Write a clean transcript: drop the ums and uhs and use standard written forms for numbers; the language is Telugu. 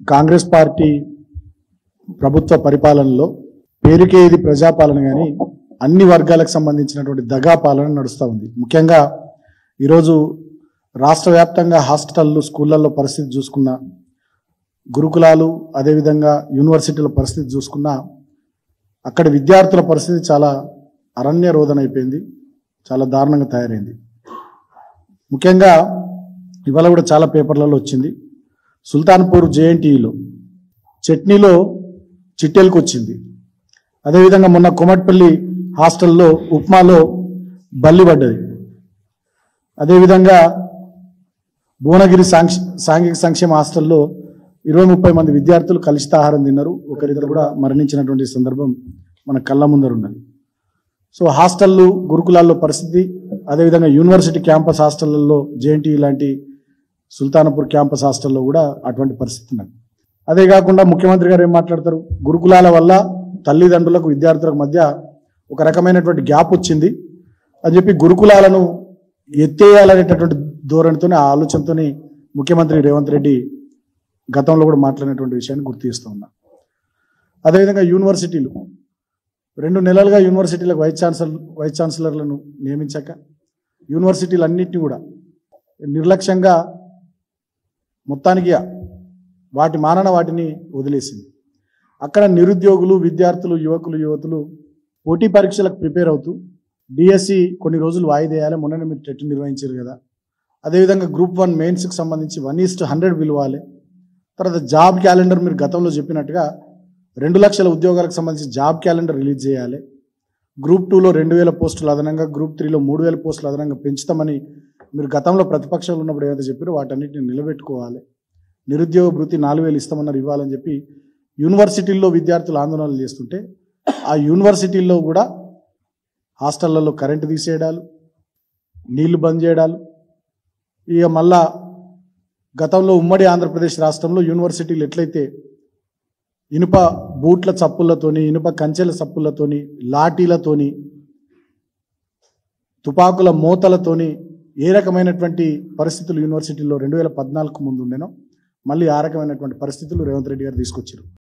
కాంగ్రెస్ పార్టీ ప్రభుత్వ పరిపాలనలో పేరుకే ఇది ప్రజాపాలన గాని అన్ని వర్గాలకు సంబంధించినటువంటి దగా పాలన నడుస్తూ ఉంది. ముఖ్యంగా ఈరోజు రాష్ట్ర వ్యాప్తంగా హాస్టళ్ళు స్కూళ్ళల్లో పరిస్థితి చూసుకున్నా, గురుకులాలు అదేవిధంగా యూనివర్సిటీల పరిస్థితి చూసుకున్నా అక్కడ విద్యార్థుల పరిస్థితి చాలా అరణ్య రోదన అయిపోయింది, చాలా దారుణంగా తయారైంది. ముఖ్యంగా ఇవాళ కూడా చాలా పేపర్లలో వచ్చింది, సుల్తాన్పూర్ జేఎన్టీయూలో చట్నీలో చిట్టెలకు వచ్చింది. అదేవిధంగా మొన్న కొమట్పల్లి హాస్టల్లో ఉప్మాలో బల్లి పడ్డది. అదేవిధంగా భువనగిరి సాంఘిక సంక్షేమ హాస్టల్లో 20-30 మంది విద్యార్థులు కలుషిత ఆహారం తిన్నారు. ఒకరిద్దరు కూడా మరణించినటువంటి సందర్భం మన కళ్ళ ముందర ఉన్నది. సో హాస్టళ్ళు గురుకులాల్లో పరిస్థితి, అదేవిధంగా యూనివర్సిటీ క్యాంపస్ హాస్టళ్లలో జేఎన్టీయూ లాంటి సుల్తాన్పూర్ క్యాంపస్ హాస్టల్లో కూడా అటువంటి పరిస్థితి ఉన్నది. అదే కాకుండా ముఖ్యమంత్రి గారు ఏం మాట్లాడతారు, గురుకులాల వల్ల తల్లిదండ్రులకు విద్యార్థులకు మధ్య ఒక రకమైనటువంటి గ్యాప్ వచ్చింది అని చెప్పి గురుకులాలను ఎత్తేయాలనేటటువంటి ధోరణితోనే, ఆ ఆలోచనతోనే ముఖ్యమంత్రి రేవంత్ రెడ్డి గతంలో కూడా మాట్లాడినటువంటి విషయాన్ని గుర్తు చేస్తూ ఉన్నా. అదేవిధంగా యూనివర్సిటీలు 2 నెలలుగా యూనివర్సిటీలకు వైస్ ఛాన్సలర్లను నియమించాక యూనివర్సిటీలు అన్నింటినీ కూడా నిర్లక్ష్యంగా మొత్తానికి వాటి మానన వాటిని వదిలేసింది. అక్కడ నిరుద్యోగులు, విద్యార్థులు, యువతులు పోటీ పరీక్షలకు ప్రిపేర్ అవుతూ డిఎస్సి కొన్ని రోజులు వాయిదేయాలి. మొన్ననే మీరు టెట్ నిర్వహించారు కదా. అదేవిధంగా గ్రూప్ 1 మెయిన్స్కి సంబంధించి 1:100 పిలవాలి. తర్వాత జాబ్ క్యాలెండర్ మీరు గతంలో చెప్పినట్టుగా 2 లక్షల ఉద్యోగాలకు సంబంధించి జాబ్ క్యాలెండర్ రిలీజ్ చేయాలి. గ్రూప్ 2లో 2000 పోస్టులు అదనంగా, గ్రూప్ 3లో 3000 పోస్టులు అదనంగా పెంచుతామని మీరు గతంలో ప్రతిపక్షంలో ఉన్నప్పుడు ఏదైతే చెప్పారో వాటన్నిటిని నిలబెట్టుకోవాలి. నిరుద్యోగ భృతి 4000 ఇస్తామన్నారు, ఇవ్వాలని చెప్పి యూనివర్సిటీల్లో విద్యార్థులు ఆందోళనలు చేస్తుంటే ఆ యూనివర్సిటీల్లో కూడా హాస్టళ్లలో కరెంటు తీసేయడాలు, నీళ్లు బంద్ చేయడాలు. ఇక మళ్ళా గతంలో ఉమ్మడి ఆంధ్రప్రదేశ్ రాష్ట్రంలో యూనివర్సిటీలు ఎట్లయితే ఇనుప బూట్ల చప్పులతోని, ఇనుప కంచెల చప్పులతోని, లాఠీలతోని, తుపాకుల మోతలతోని ఏ రకమైనటువంటి పరిస్థితులు యూనివర్సిటీల్లో 2014 ముందు ఉండేనో మళ్ళీ ఆ రకమైనటువంటి పరిస్థితులు రేవంత్ రెడ్డి గారు తీసుకొచ్చారు.